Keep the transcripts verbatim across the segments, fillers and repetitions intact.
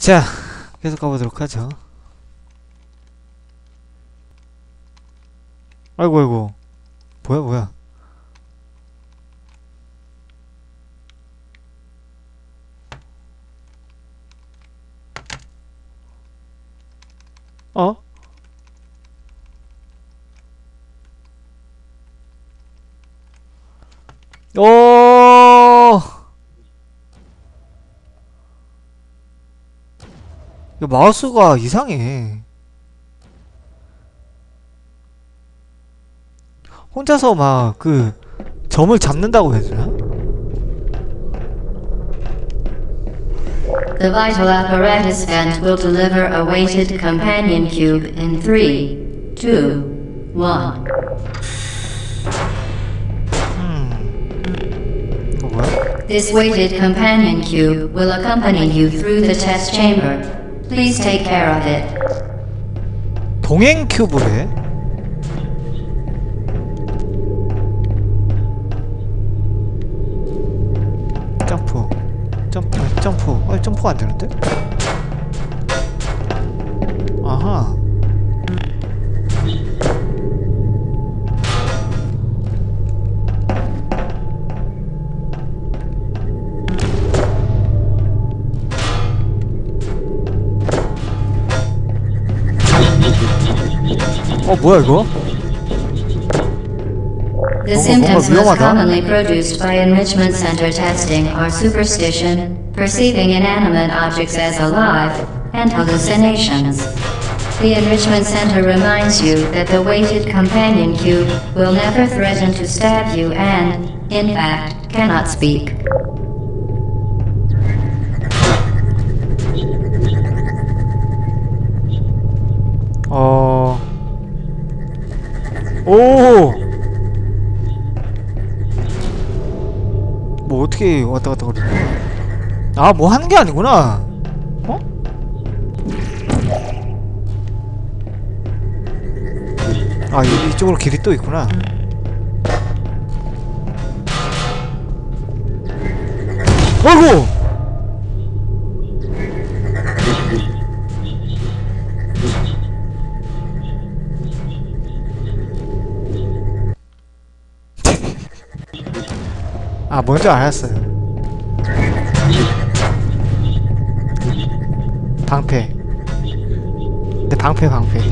자, 계속 가보도록 하죠. 아이고 아이고, 뭐야 뭐야. 어? 오! 이거 마우스가 이상해. 혼자서 막 그 점을 잡는다고 해야 되나? The vital apparatus vent will deliver a weighted companion cube in three, two, one. 음. 이거 뭐야? This weighted companion cube will accompany you through the test chamber. Please take care of it. 동행 큐브래? 점프 점프 점프 어 점프가 안 되는데? 아하. 어 뭐야 이거? The symptoms most commonly produced by enrichment center testing are superstition, perceiving inanimate objects as alive, and hallucinations. The enrichment center reminds you that the weighted companion cube will never threaten to stab you and, in fact, cannot speak. 어... 오! 뭐 어떻게 왔다 갔다 거리는 거야? 아, 뭐 하는 게 아니구나. 어? 아, 이, 이쪽으로 길이 또 있구나. 어이구! 아, 뭔지 알았어요. 방패. 근데 방패 방패.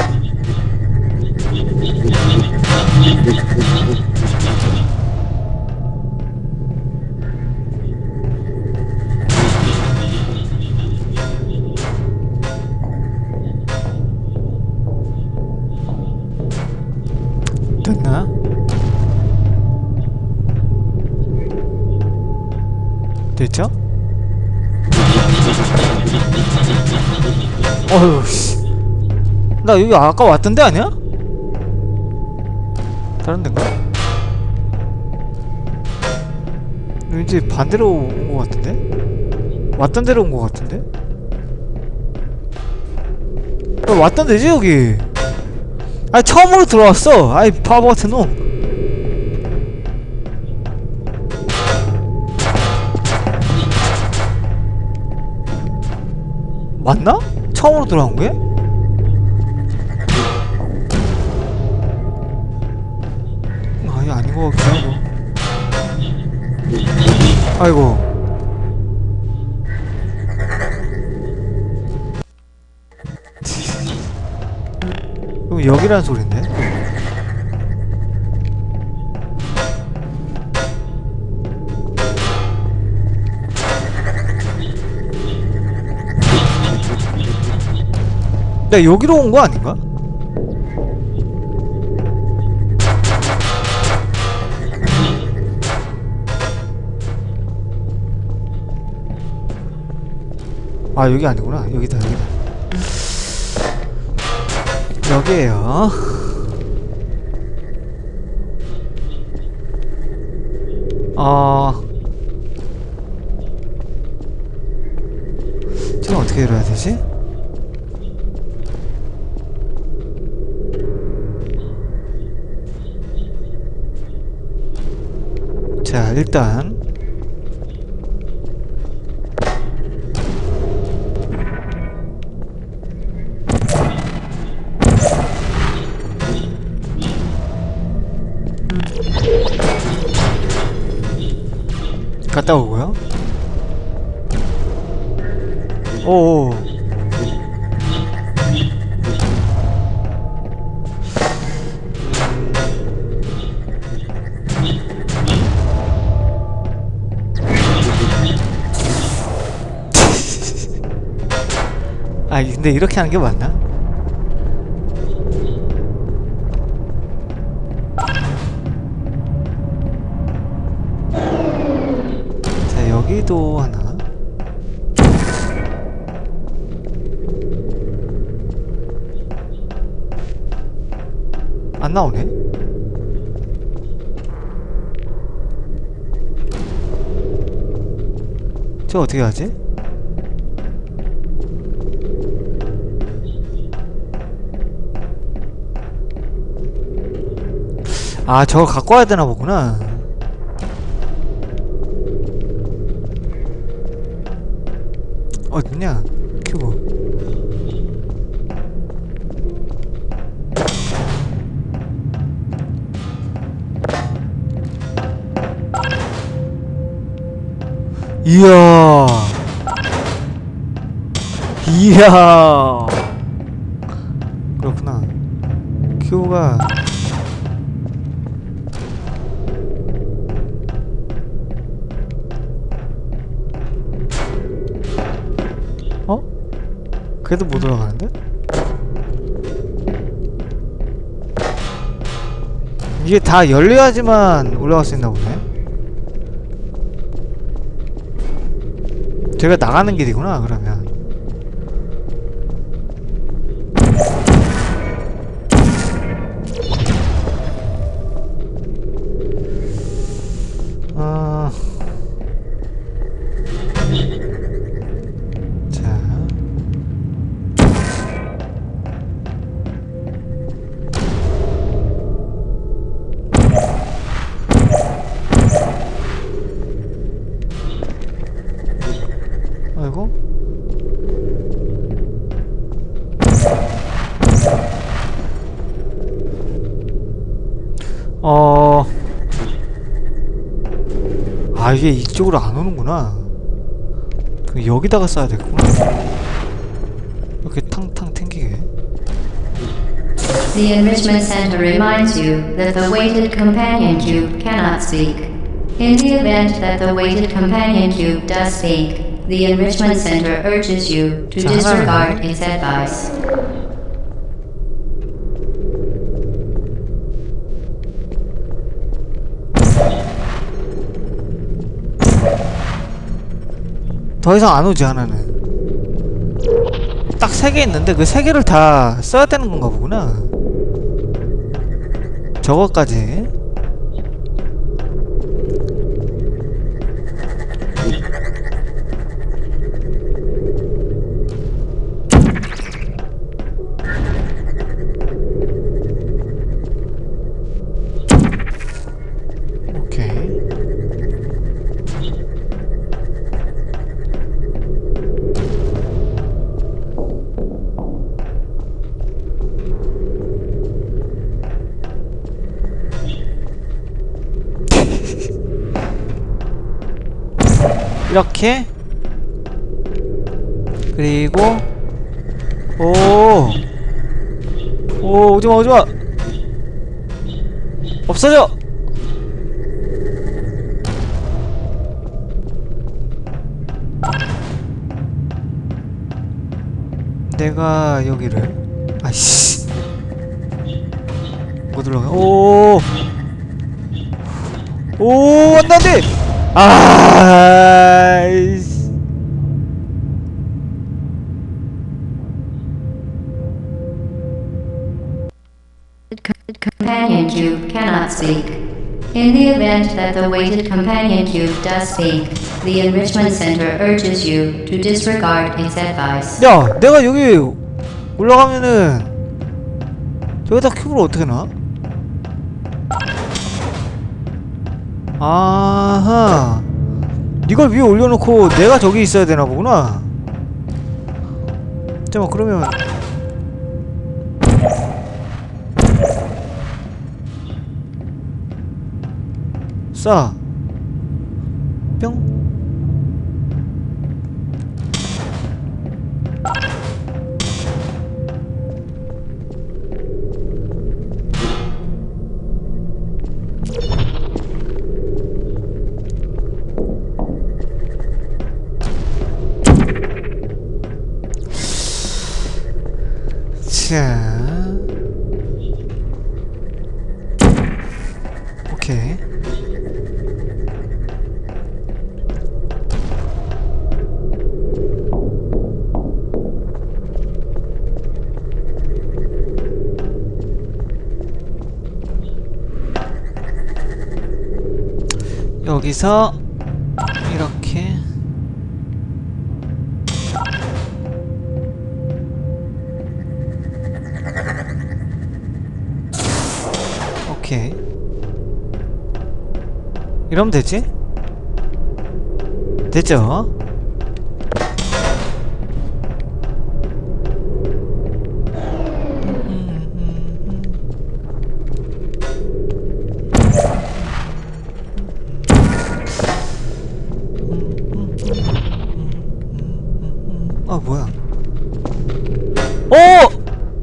됐나? 됐죠? 어휴 씨. 나 여기 아까 왔던 데 아니야? 다른 데인가? 왠지 반대로 온 것 같은데? 왔던 데로 온 것 같은데? 어, 왔던 데지 여기? 아니 처음으로 들어왔어! 아이 바보 같은 놈! 맞나? 처음으로 들어간 거야? 아니 아닌 것 같기도 하고. 아이고. 그럼 여기란 소린데? 나 여기로 온 거 아닌가? 아 여기 아니구나. 여기다 여기다. 여기에요. 어... 지금 어떻게 이뤄야 되지? 자, 일단 오. 아 근데 이렇게 하는 게 맞나? 자 여기도 하나. 안 나오네. 저 어떻게 하지? 아 저거 갖고 와야 되나 보구나. 어딨냐 큐브. 이야 이야 그렇구나. 큐브가 어? 그래도 못 올라가는데? 이게 다 열려야지만 올라갈 수 있나 보네. 제가 나가는 길이구나 그러면. 어... 자 아이고. 어... 아 이게 이쪽으로 안 오는구나. 그럼 여기다가 써야 되겠구나. 이렇게 탕탕 튕기게. The Enrichment Center reminds you that the weighted companion cube cannot speak. In the event that the weighted companion cube does speak, the Enrichment Center urges you to disregard its advice. 더 이상 안 오지 하나는. 딱 세 개 있는데 그 세 개를 다 써야 되는 건가 보구나. 저거까지. 오케이. 이렇게. 그리고 오, 오 오지마 오지마. 없어져. 내가 여기를 아이씨 못 올라가. 오, 오 안돼 안돼. 아이씨. Companion cube cannot speak. In the event that the weighted companion cube does speak, the Enrichment Center urges you to disregard its advice. 야, 내가 여기 올라가면은 저기다 큐브를 어떻게 놔? 아하, 이걸 위에 올려놓고 내가 저기 있어야 되나 보구나. 잠깐만, 그러면 싸 뿅. 자, 오케이. 여기서 이렇게 오케이. 이러면 되지? 됐죠? 아 뭐야? 오!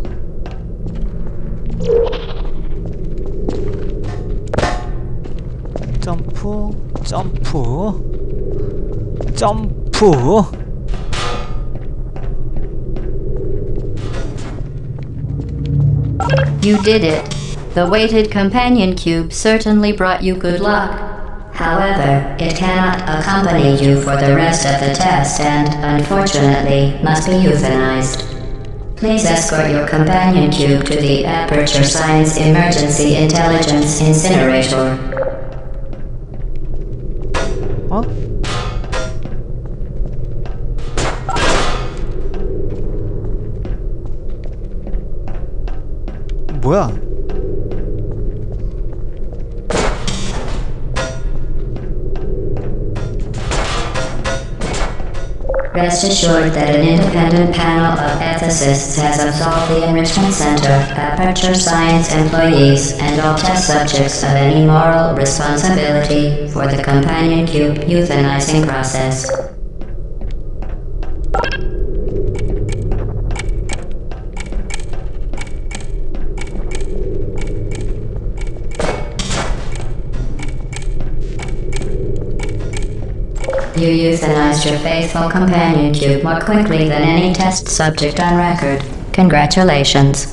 점프, 점프, 점프. You did it. The weighted companion cube certainly brought you good luck. However, it cannot accompany you for the rest of the test and, unfortunately, must be euthanized. Please escort your companion cube to the Aperture Science Emergency Intelligence Incinerator. 어? 뭐야? Rest assured that an independent panel of ethicists has absolved the Enrichment Center, Aperture Science employees, and all test subjects of any moral responsibility for the companion cube euthanizing process. You euthanized your faithful companion cube more quickly than any test subject on record. Congratulations.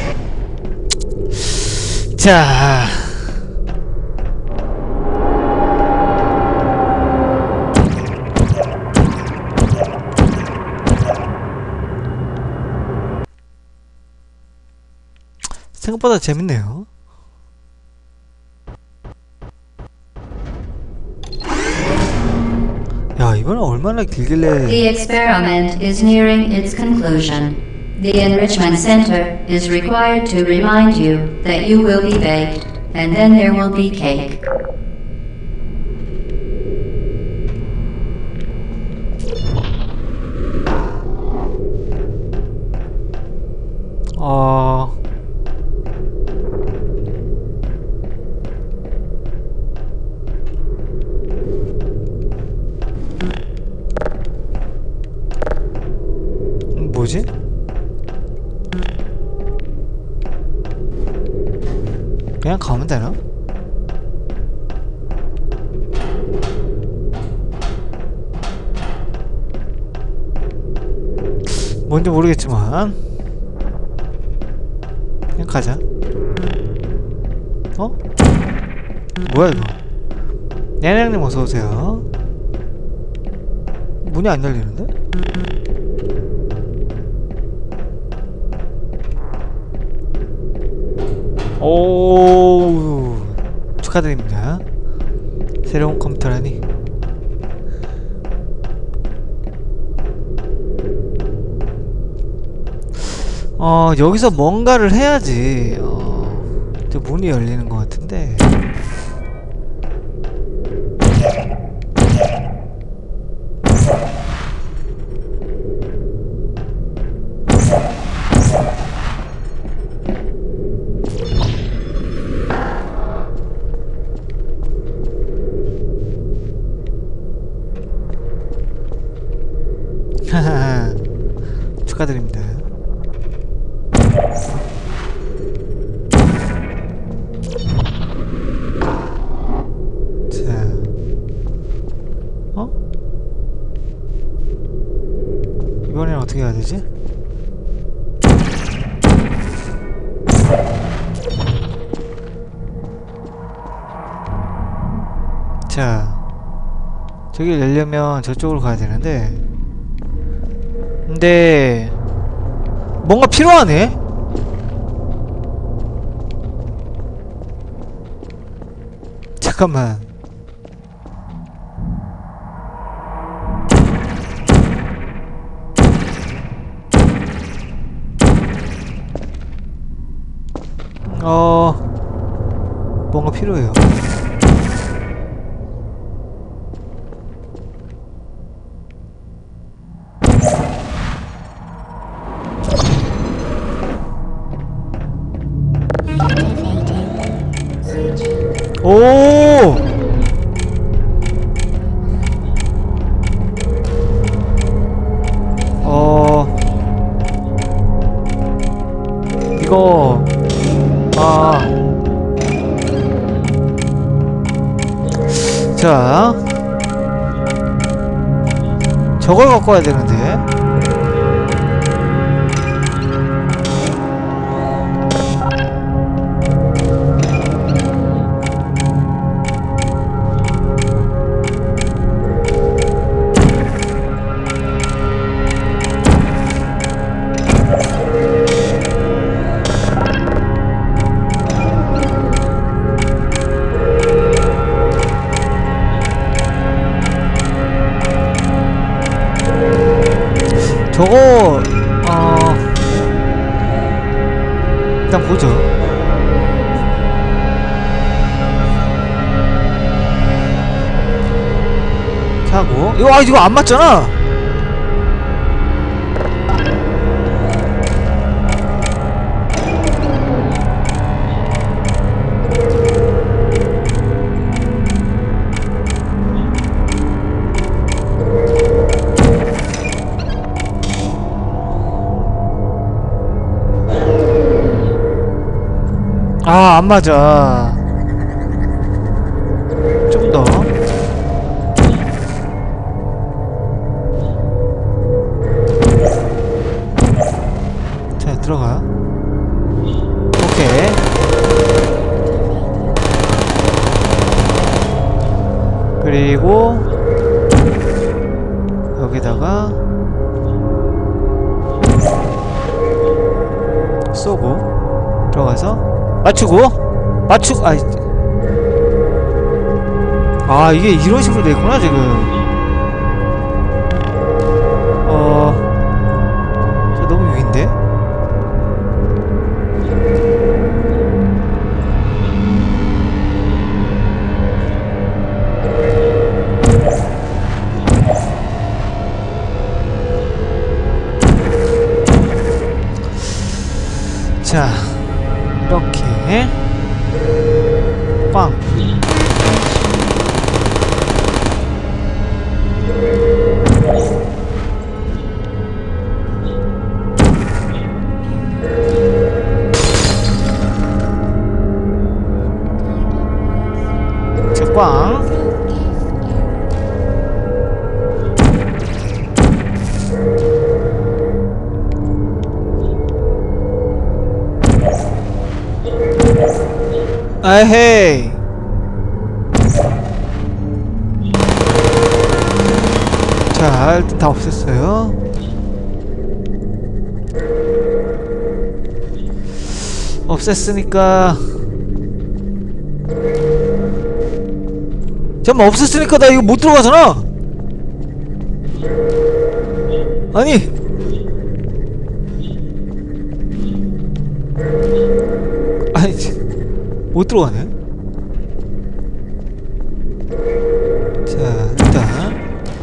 자, 생각보다 재밌네요. 야, 이번엔 얼마나 길길래. The experiment is nearing its conclusion. The Enrichment Center is required to remind you that you will be baked, and then there will be cake. 어... 뭐지? 그냥 가면 되나? 뭔지 모르겠지만 그냥 가자. 어? 뭐야 이거? 야냥님 어서오세요. 문이 안 열리는데? 오, 축하드립니다. 새로운 컴퓨터라니. 어, 여기서 뭔가를 해야지 어, 이제 문이 열리는 것 같은데. 축하드립니다. 자, 어? 이번엔 어떻게 해야 되지? 자, 저길 내려면 저쪽으로 가야 되는데, 근데 뭔가 필요하네? 잠깐만. 어... 뭔가 필요해요. 오! 어... 이거... 아... 자... 저걸 갖고 와야 되는데. 저거 어 일단 보죠. 하고 이거 아 이거 안 맞잖아. 아, 안 맞아. 좀 더. 자, 들어가. 오케이. 그리고 여기다가 쏘고 들어가서 맞추고 맞추고 아이 아 이게 이런 식으로 되구나 지금. 어 저 너무 위인데. 자 이렇게 빵. 자, 꽝. 아헤이. 자 일단 다 없앴어요. 없앴으니까 잠깐만 없앴으니까 나 이거 못 들어가잖아. 아니 아니 못 들어가네. 자 일단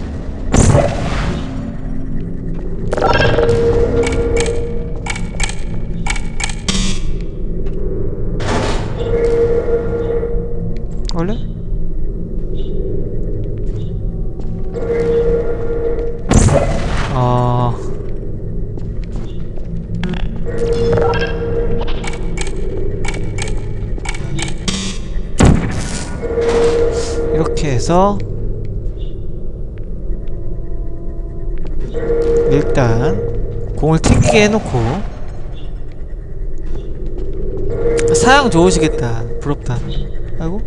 원래 아 이렇게 해서 일단 공을 튕기게 해놓고 사양 좋으시겠다. 부럽다. 아이고.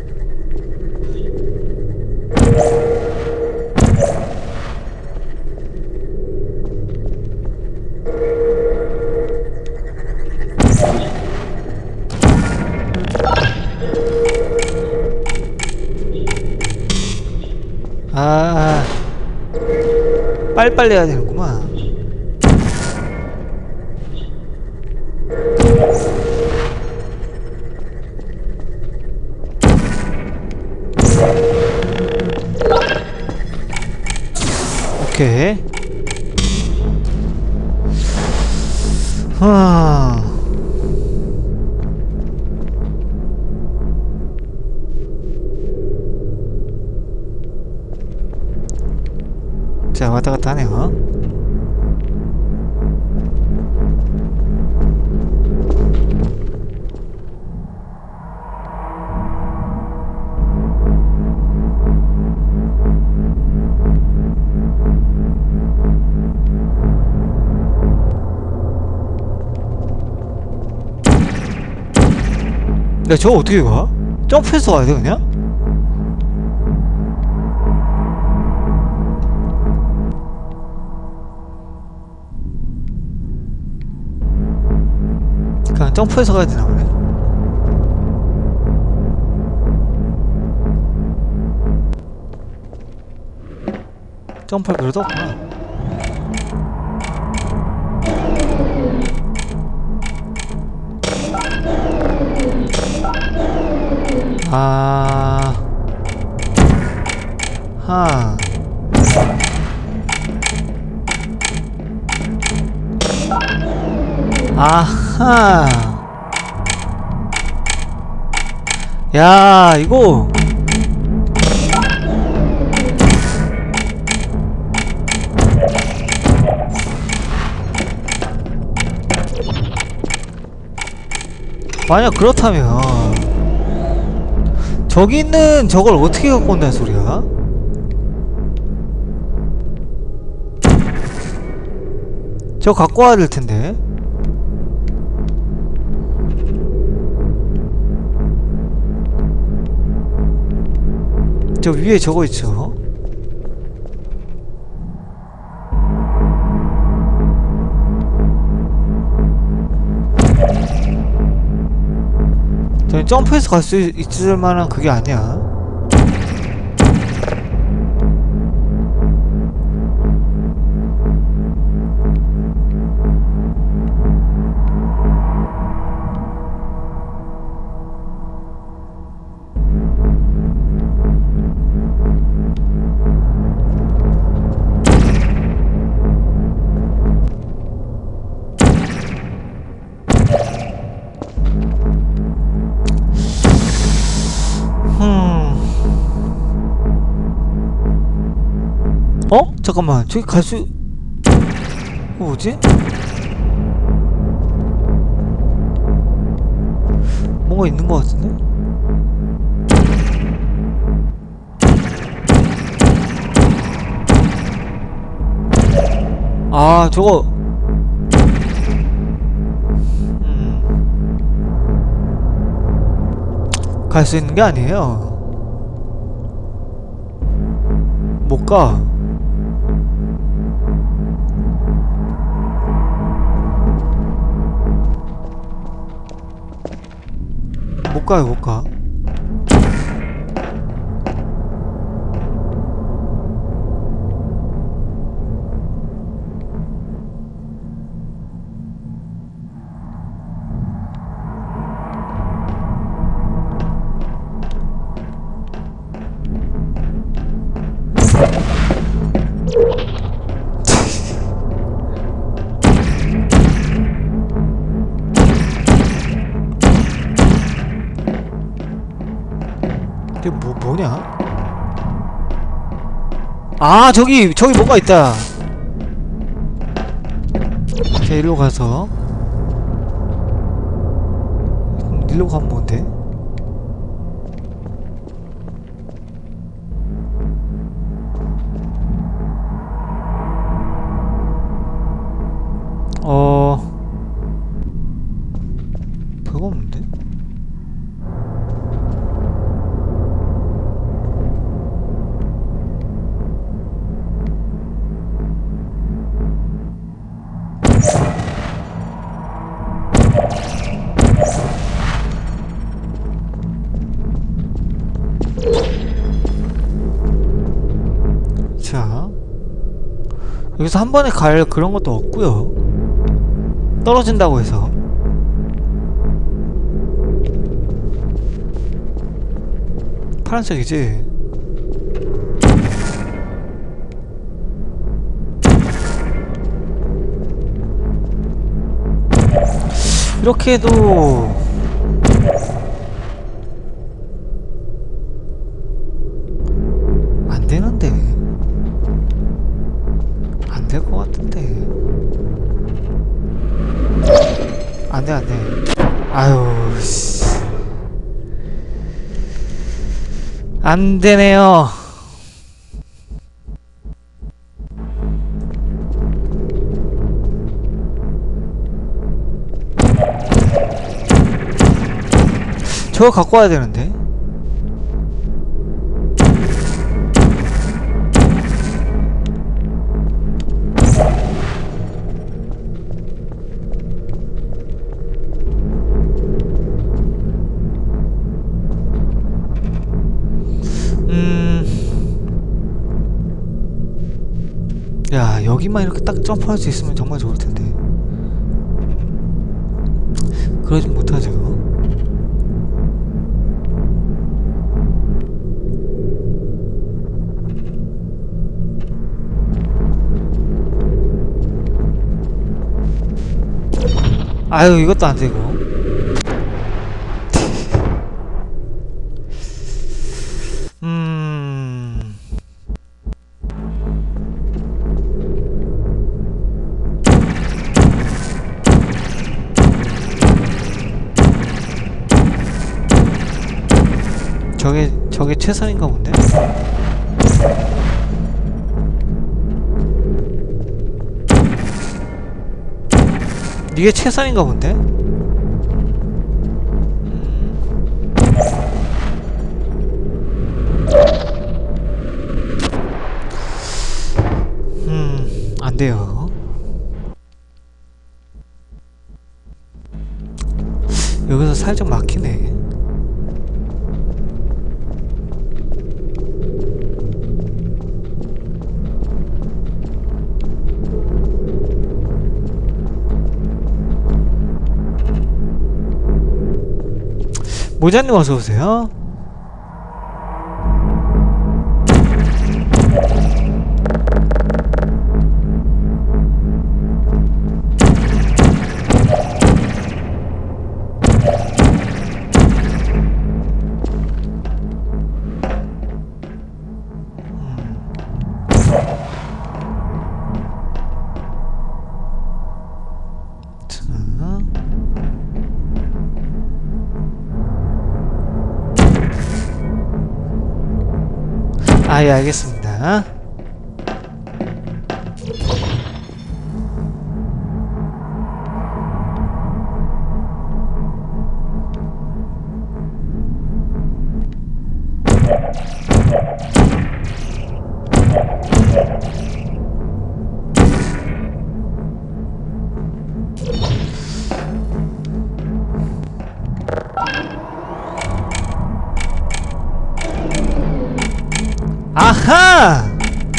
아, 빨리빨리 해야 되는구만. 오케이. 하. 자, 왔다 갔다 하네요. 야, 저거 어떻게 가? 점프해서 가야 돼, 그냥? 그냥 점프해서 가야 되나 보네. 점프할 필요도 없구나. 아, 하. 아하. 야, 이거 만약 그렇다면 저기 있는 저걸 어떻게 갖고 온다는 소리야? 저거 갖고 와야 될 텐데. 저 위에 저거 있죠. 저는 점프해서 갈 수 있을 만한 그게 아니야. 어? 잠깐만, 저기 갈 수... 어, 뭐지? 뭔가 있는 것 같은데? 아, 저거... 음... 갈 수 있는 게 아니에요. 못 가. 못 가요, 못 가. 이게 뭐, 뭐냐? 아, 저기, 저기 뭐가 있다. 자, 일로 가서. 일로 가면 뭔데? 어... 별거 없는데? 여기서 한 번에 갈 그런 것도 없고요. 떨어진다고 해서. 파란색이지? 이렇게 해도 안 되는데. 안 될 것 같은데. 안 돼, 안 돼. 아유, 씨. 안 되네요. 저거 갖고 와야 되는데. 음. 야, 여기만 이렇게 딱 점프할 수 있으면 정말 좋을 텐데. 그러지 못하죠. 아유, 이것도 안 되고. 음. 저게 저게 최선인가 본데? 이게 최선인가 본데? 음, 안 돼요. 여기서 살짝 막히네. 모자님 어서오세요. 아, 예, 알겠습니다. 아하!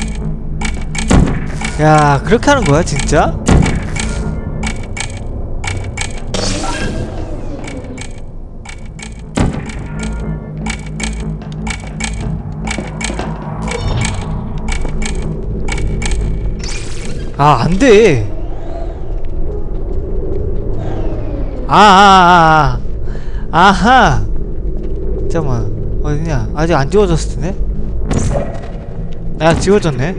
야, 그렇게 하는 거야, 진짜? 아, 안 돼. 아, 아, 아, 아. 아하. 잠깐만. 어디냐? 아직 안 지워졌을 텐데? 아, 지워졌네.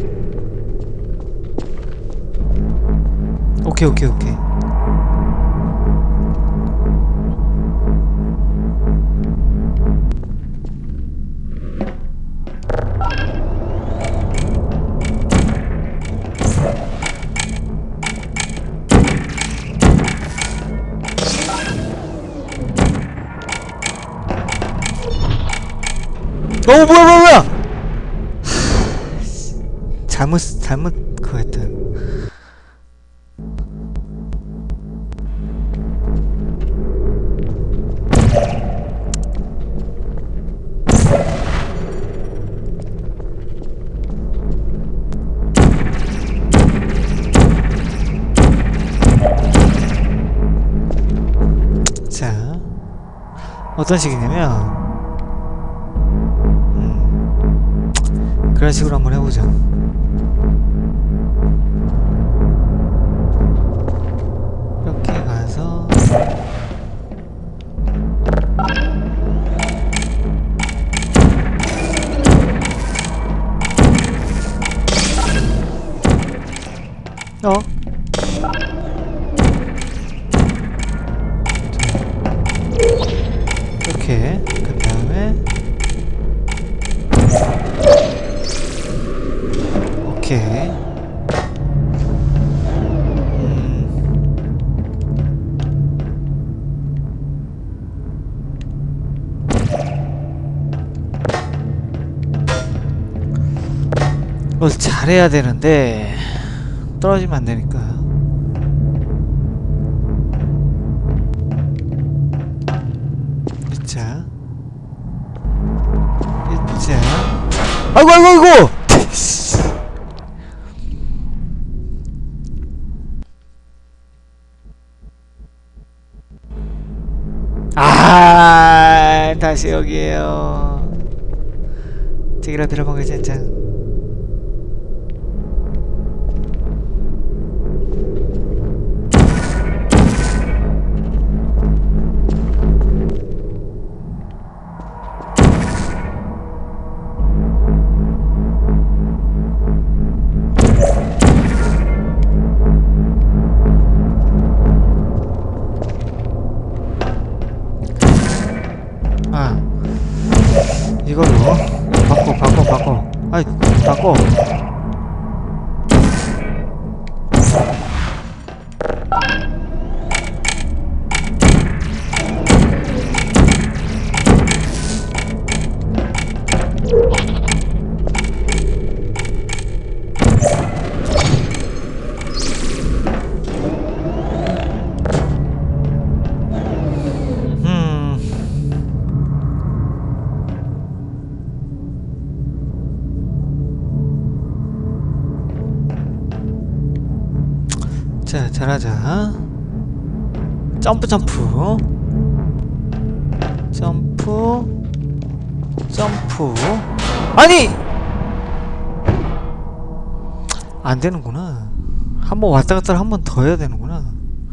오케이, 오케이, 오케이. 어, 뭐야, 뭐야, 뭐야! 잘못, 잘못, 그거 했다. 어떤 식이냐면 음, 그런 식으로 한번 해보자. 이렇게 가서 어? 이렇게 그 다음에 오케이. 음. 이걸 잘해야 되는데 떨어지면 안 되니까. 자, 자, 아이고 아이고 아이고. 아, 다시 여기에요. 제기라 들어본 진짜. 이걸로 바꿔 바꿔 바꿔 아이 바꿔. 자, 잘하자. 점프 점프 점프 점프. 아니! 안 되는구나. 한번 왔다 갔다 한 번 더 해야 되는구나.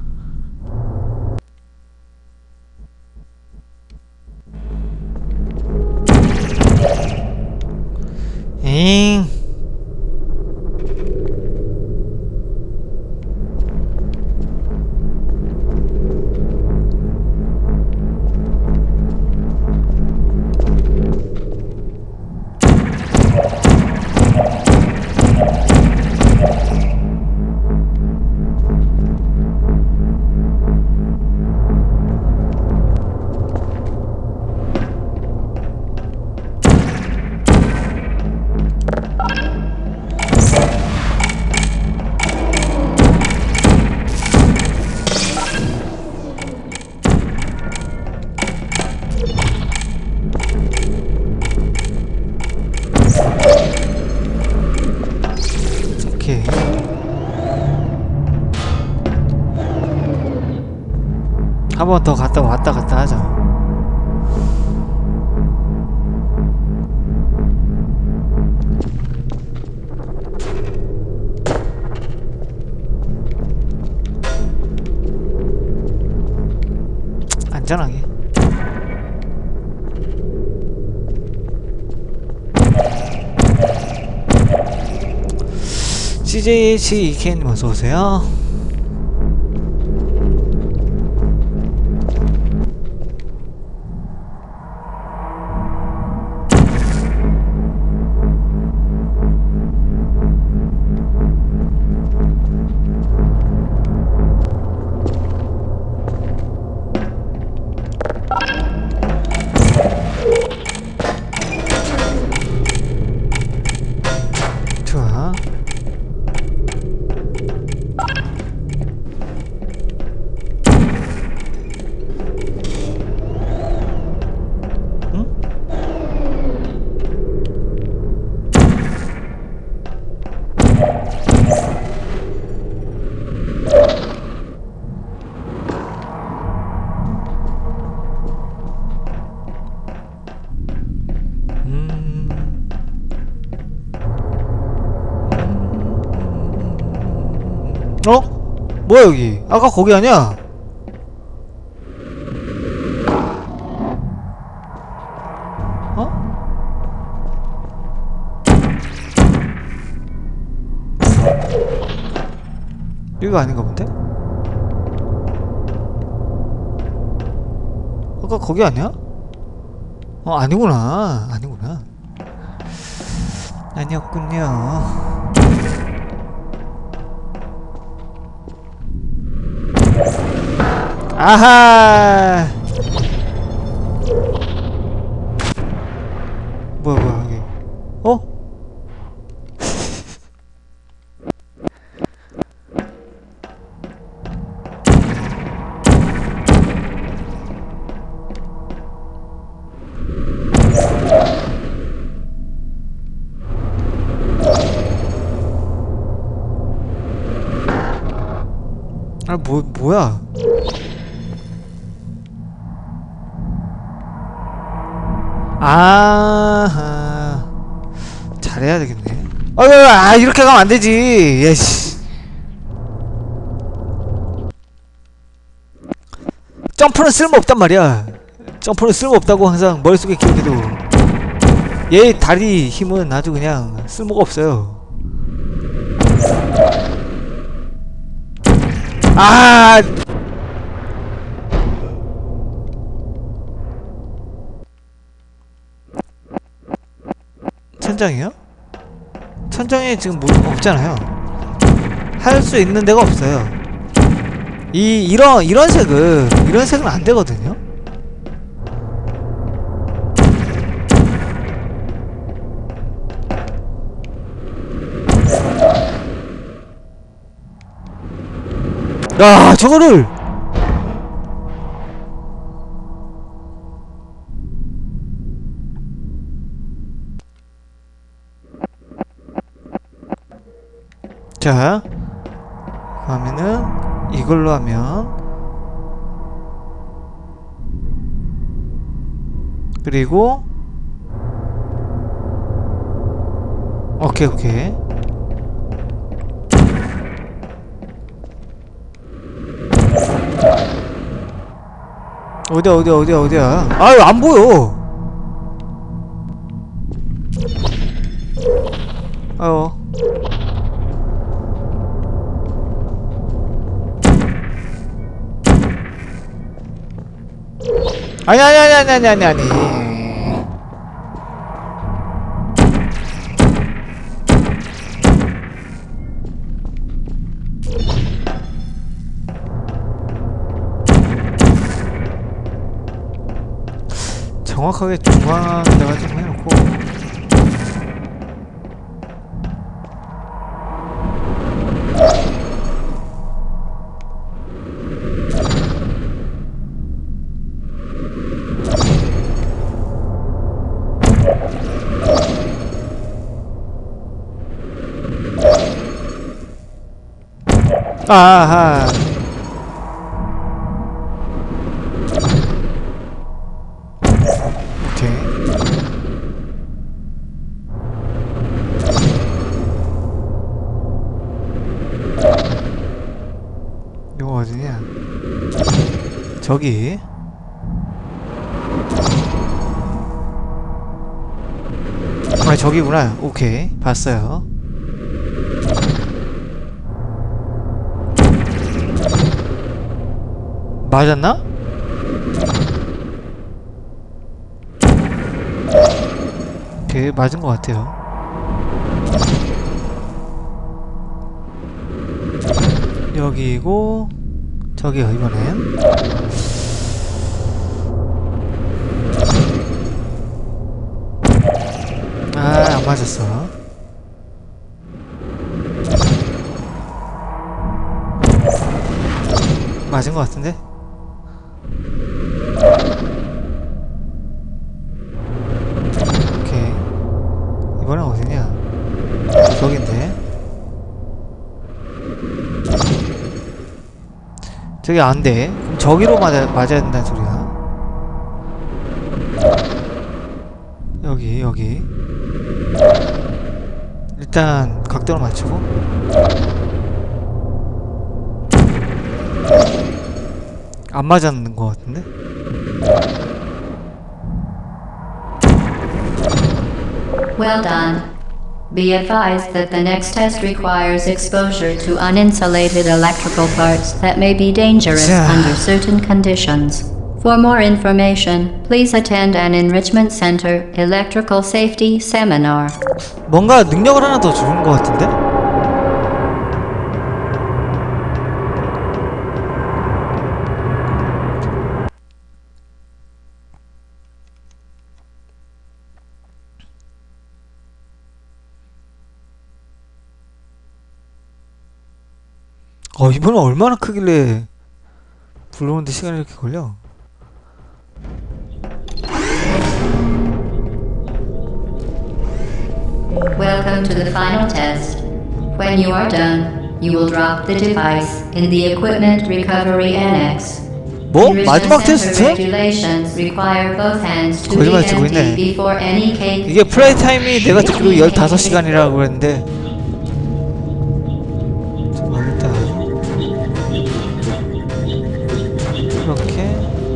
잉. 오케이. 한 번 더 갔다 왔다 갔다 하자. 안전하게. 씨제이에이치 이케이님 어서오세요. 좋아. 어? 뭐야 여기? 아까 거기 아니야? 어? 여기가 아닌가 본데? 아까 거기 아니야? 어 아니구나. 아니구나. 아니었군요. 아하. 뭐야 뭐야 여기. 어? 아 뭐 뭐야? 아하. 잘해야 되겠네. 아유, 아, 이렇게 가면 안 되지. 예씨. 점프는 쓸모없단 말이야. 점프는 쓸모없다고 항상 머릿속에 기억해도. 얘 다리 힘은 아주 그냥 쓸모가 없어요. 아! 천장이요? 천장에 지금 뭐 없잖아요. 할 수 있는 데가 없어요. 이 이런 이런 색은 이런 색은 안 되거든요. 야, 저거를 자, 그러면은 이걸로 하면 그리고 오케이 오케이 어디야 어디야 어디야 어디야 아유 안 보여 아유 아니 아니 아니 아니 아니 아니 아니 정확하게 중앙에다가 좀 해놓고 아하 오케이 이거 어디냐 저기 아 저기구나 오케이 봤어요 맞았나? 오케이 맞은 것 같아요 여기고 저기요 이번엔 아 안 맞았어 맞은 것 같은데? 오케이 이번엔 어디냐 저긴데 저기 안돼 그럼 저기로 맞아, 맞아야 된다는 소리야 여기 여기 일단 각도를 맞추고 안 맞았는 것 같은데? Well done. Be advised that the next test requires exposure to uninsulated electrical parts that may be dangerous 자. under certain conditions. For more information, please attend an Enrichment Center Electrical Safety Seminar. 뭔가 능력을 하나 더 주는 것 같은데? 어, 이번엔 얼마나 크길래 불러오는데 시간이 이렇게 걸려? Welcome to the final test. When you are done, you will drop the device in the Equipment Recovery Annex. 뭐? Enrichment 마지막 Center 테스트? regulations require both hands to be 거짓말 치고 있네. empty before any cake. 이게 플레이 타임이 내가 듣기로 열다섯 시간이라고 그랬는데 일단 이렇게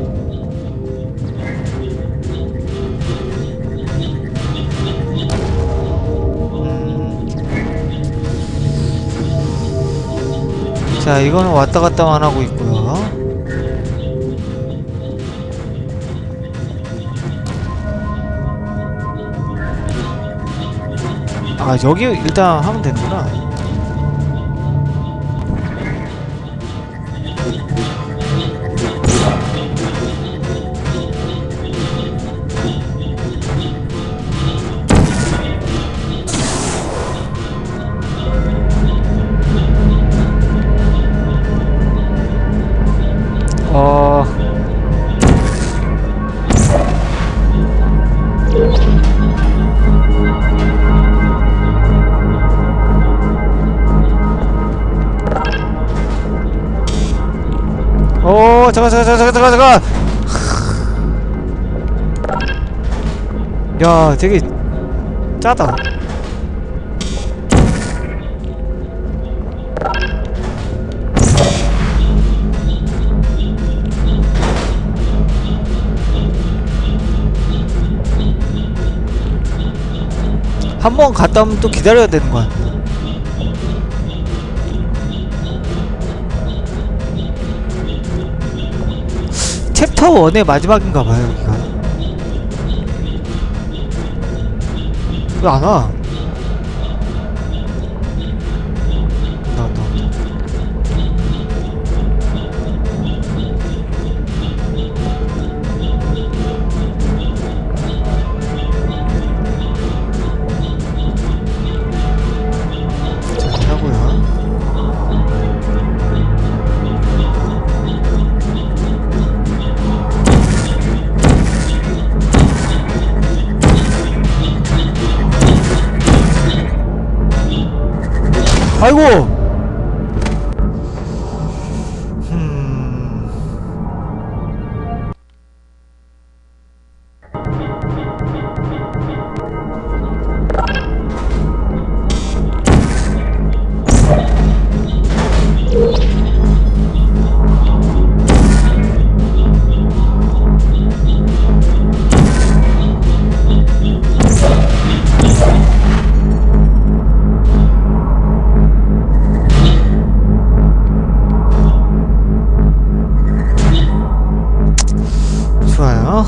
음. 자, 이거는 왔다 갔다만 하고 있고요. 아, 여기 일단 하면 되는구나. 어... 오, 잠깐, 잠깐, 잠깐, 잠깐, 잠깐! 야, 되게 짜다. 한 번 갔다 오면 또 기다려야 되는 거야. 챕터 일의 마지막인가봐요, 여기가. 왜 안 와? 나왔다, 나왔다. 자, 하고요. 아이고! 음... 좋아요.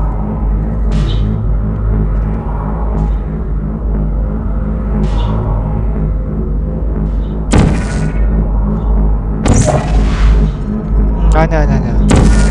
음, 아니야, 아니야, 아니야.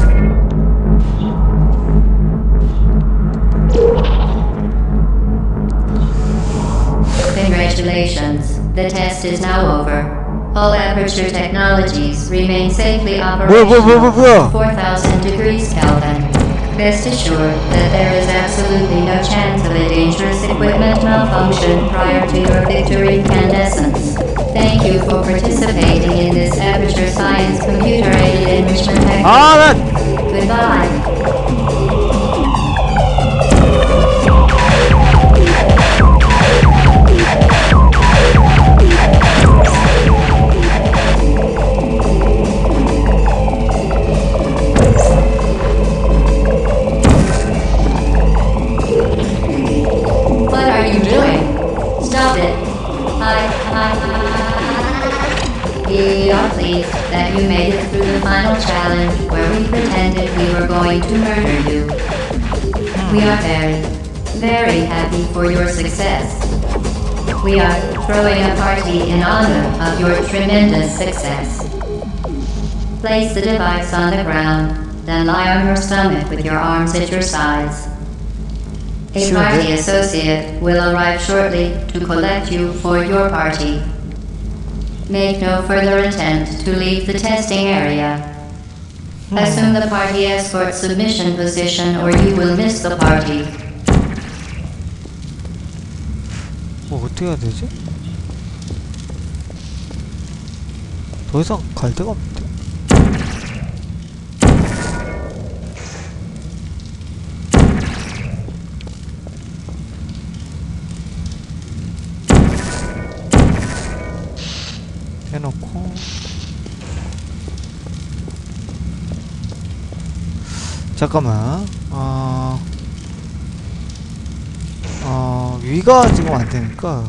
Congratulations. The test is now over. All Aperture technologies remain safely 뭐야, 뭐야, 뭐야, operational 뭐야? four thousand degrees Kelvin. Rest assured that there is absolutely no chance of a dangerous equipment malfunction prior to your victory incandescence. Thank you for participating in this Aperture Science computer-aided enrichment activity. 아, 난 Goodbye. that you made it through the final challenge where we pretended we were going to murder you. We are very, very happy for your success. We are throwing a party in honor of your tremendous success. Place the device on the ground, then lie on your stomach with your arms at your sides. A Sure, party then. associate will arrive shortly to collect you for your party. Make no further attempt to leave the testing area. Assume the party escort submission position or you will miss the party. 뭐 어떻게 해야 되지? 더 이상 갈 데가 없는데. 해놓고 잠깐만. 어... 어... 위가 지금 안되니까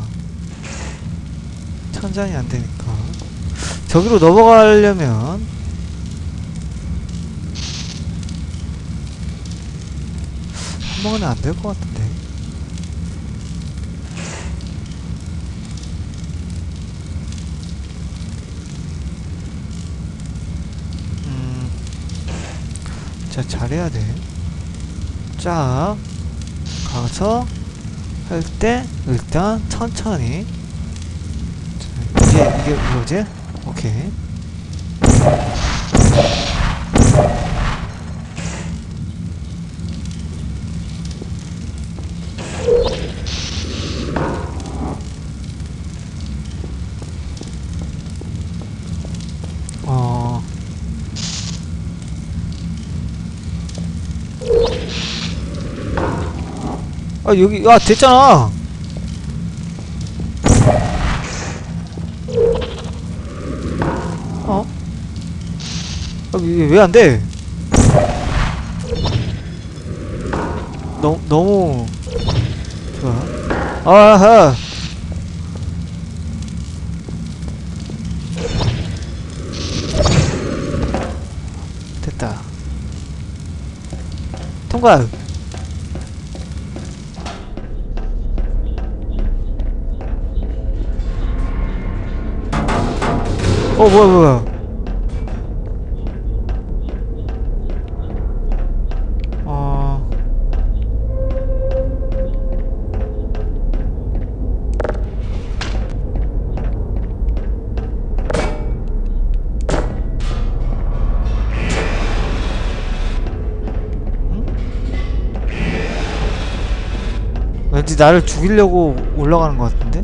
천장이 안되니까 저기로 넘어가려면 한 번에 안될 것 같은데. 자, 잘해야 돼. 쫙 가서 할 때 일단 천천히. 자, 이게 이게 뭐지? 오케이. 어. 아 여기 아 됐잖아. 어? 아, 왜 안 돼? 너무 너무 좋아. 아하. 됐다. 통과. 어 뭐야 뭐야. 어... 응? 왠지 나를 죽이려고 올라가는 것 같은데?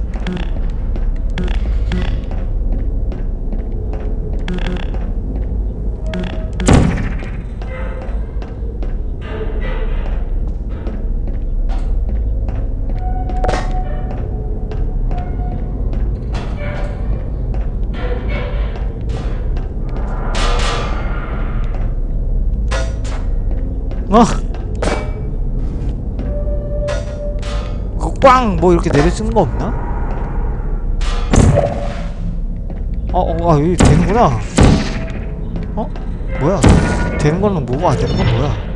어? 그거 꽝! 뭐 이렇게 내려쓰는 거 없나? 어, 어, 아, 여기 되는구나. 어? 뭐야? 되는 거는 뭐고 안 되는 건 뭐야?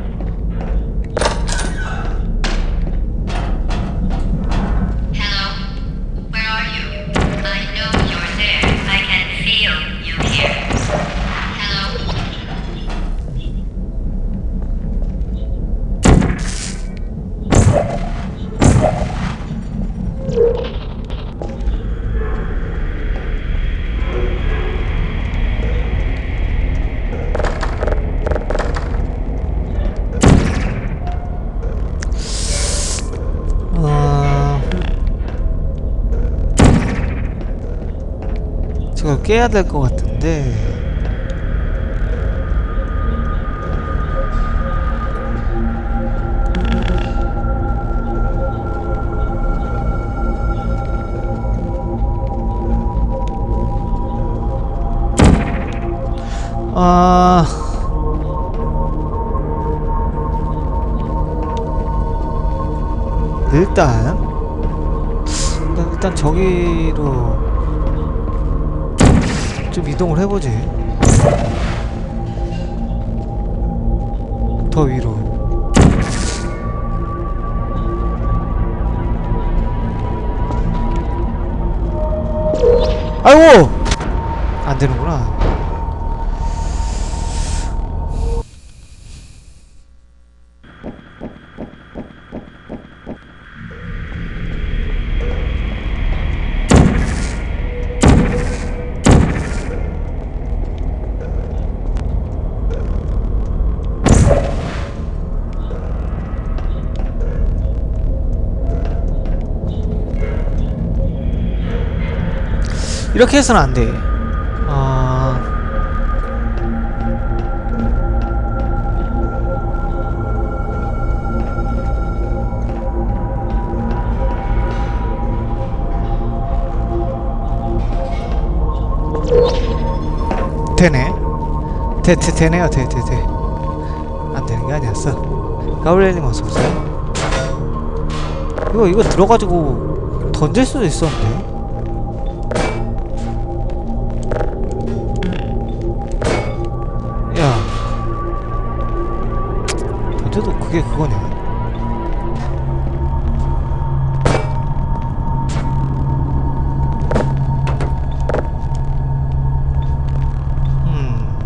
저걸 깨야 될 것 같은데. 아... 일단 일단, 일단 저기로 좀 이동을 해보지. 더 위로. 아이고! 안 되는구나. 이렇게 해서는 안 돼. 아... 되네. 되, 되, 되네요. 되, 되, 되. 안 되는 게 아니었어. 가브리엘님 어서오세요. 이거, 이거 들어가지고 던질 수도 있었는데. 야, 던져도 그게 그거냐? 음.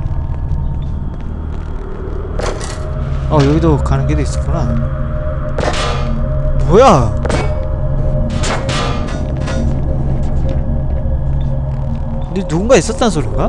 어, 여기도 가는 길이 있었구나. 뭐야? 근데 누군가 있었단 소린가?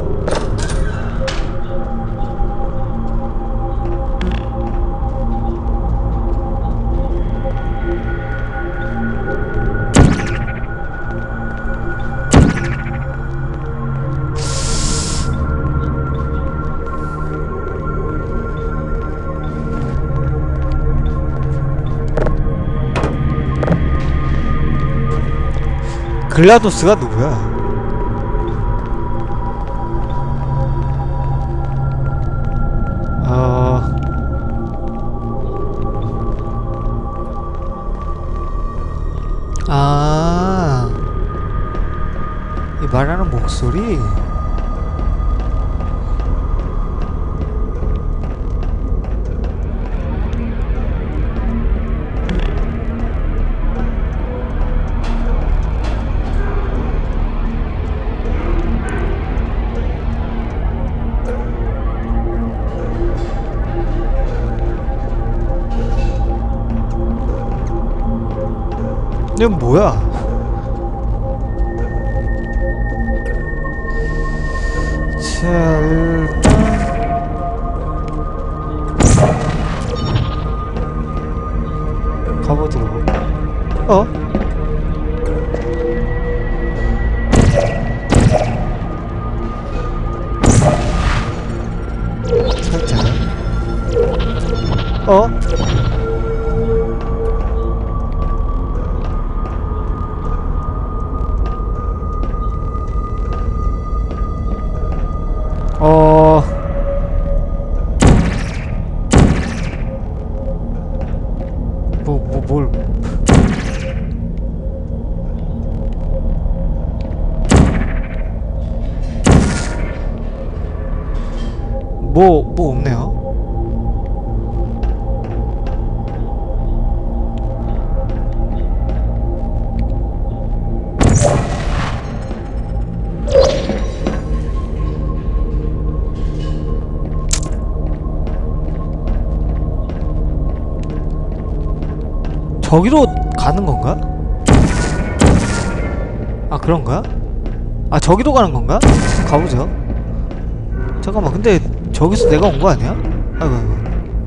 글라도스가 누구야? 어... 아... 이 말하는 목소리? 이건 뭐야? 자, 일단 가보도록. 어? 살짝. 어? 어... 뭐, 뭐, 뭘... 뭐, 뭐 없네요. 저기로 가는 건가? 아, 그런가? 아, 저기로 가는 건가? 가보죠. 잠깐만, 근데 저기서 내가 온 거 아니야? 아이고, 아이고.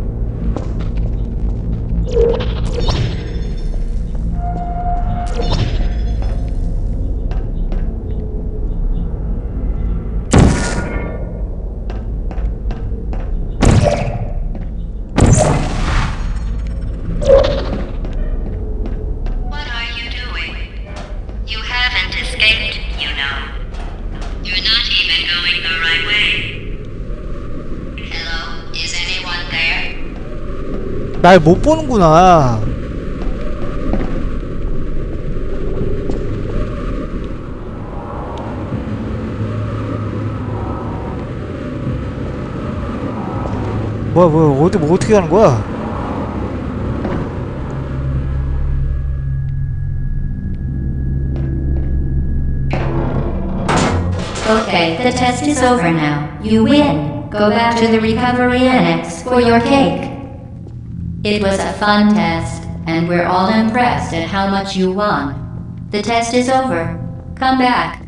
날 못 보는구나. 뭐야 뭐야 어디 뭐 어떻게 하는 거야? Okay, the test is over now. You win. Go back to the recovery annex for your cake. It was a fun test, and we're all impressed at how much you won. The test is over. Come back.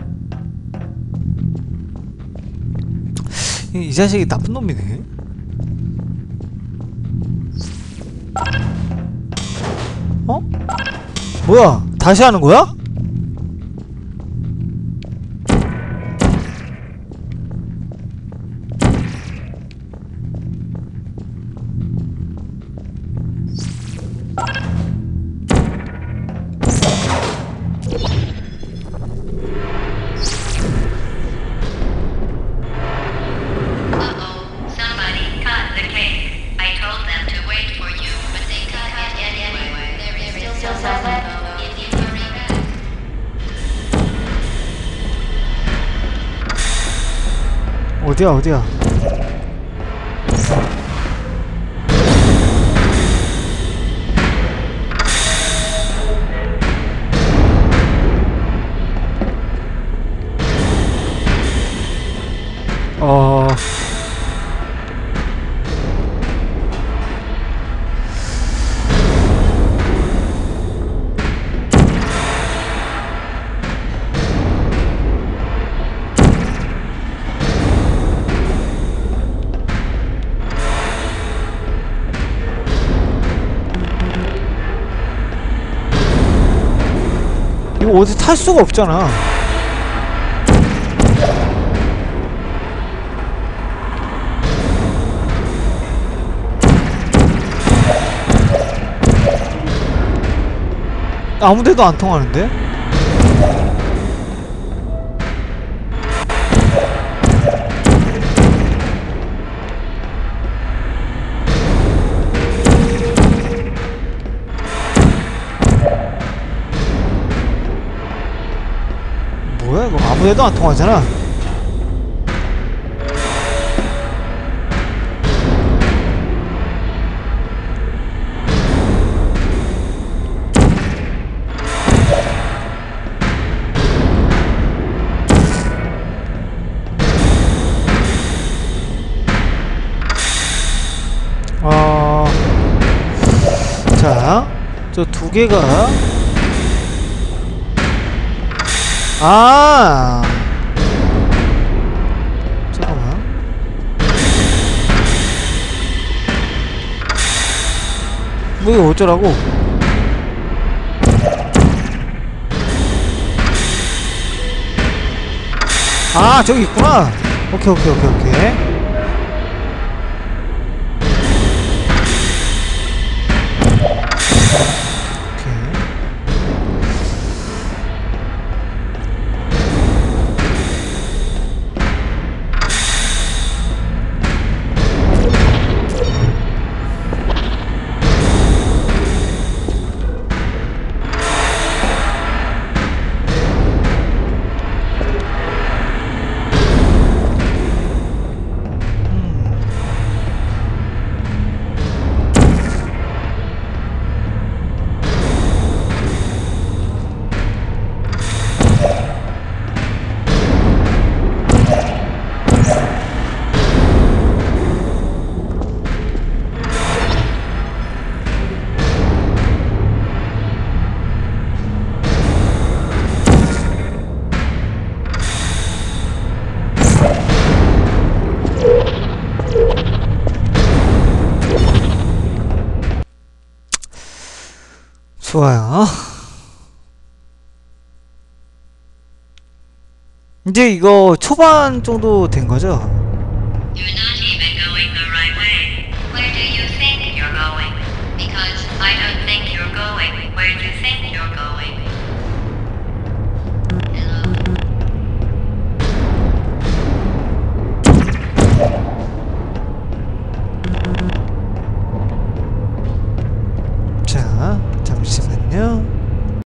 이, 이 자식이 나쁜 놈이네. 어? 뭐야? 다시 하는 거야? 어디야 어디야? 어... 이거 어디 탈 수가 없잖아. 아무데도 안 통하는데? 뭐야 이거 아무데도 안 통하잖아. 어... 자, 저 두 개가 아, 잠깐만. 뭐 이거 어쩌라고? 아, 저기 있구나. 오케이 오케이 오케이 오케이. 좋아요. 이제 이거 초반 정도 된 거죠? You're not even going the right way. Where do you think you're going? Because I don't think you're going where you think you're going.